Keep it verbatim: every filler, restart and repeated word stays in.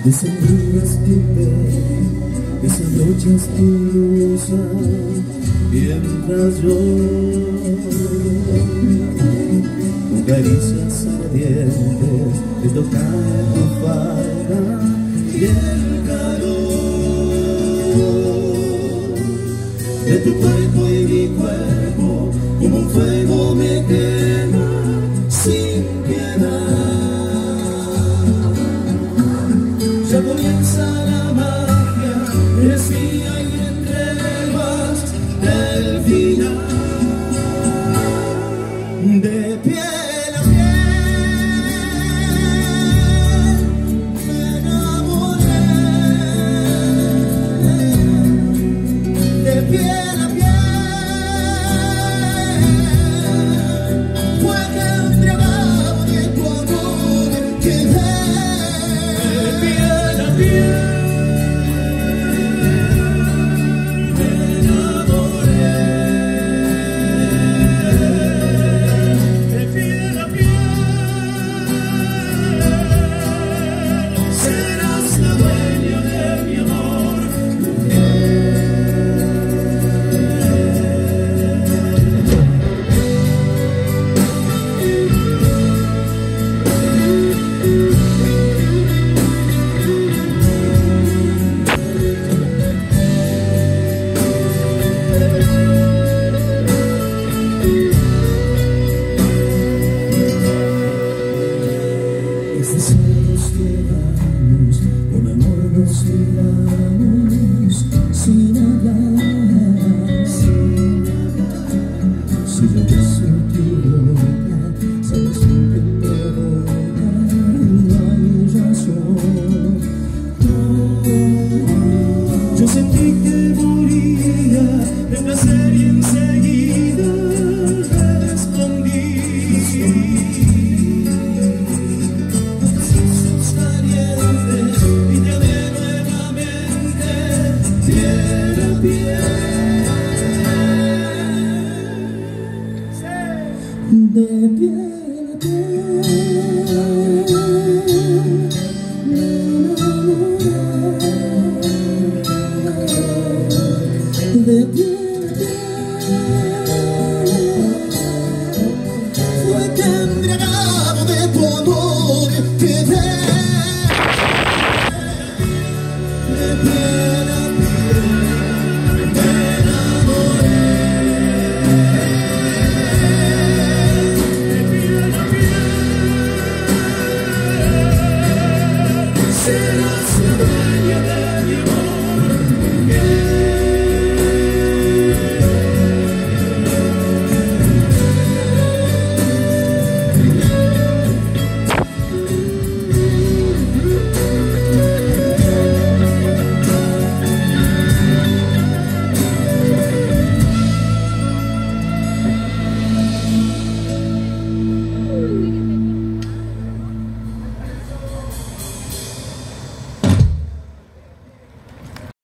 Desembrujas tu pelo, desabrochas tu blusa, mientras yo con caricias ardientes te tocaré tu falda y el calor de tu cuerpo y mi cuerpo como un fuego me quema sin piedad. Ya comienza la magia, respira y entregas del final. De piel a piel me enamoré. De piel a piel fue que entregado de tu amor quedé. Estos celos que